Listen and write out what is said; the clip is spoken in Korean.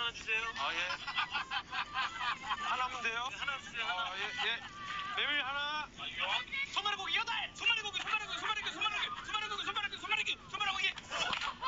하나 주세요. 아, 예. 하나면 돼요? 네, 하나 주세요. 하나. 아, 예, 예. 메밀 하나. 손마리 고기 8! 손마리 고기, 손마리 고기, 손마리 고기, 손마리 고기, 손마리 고기, 손마리 고기, 손마리 고기.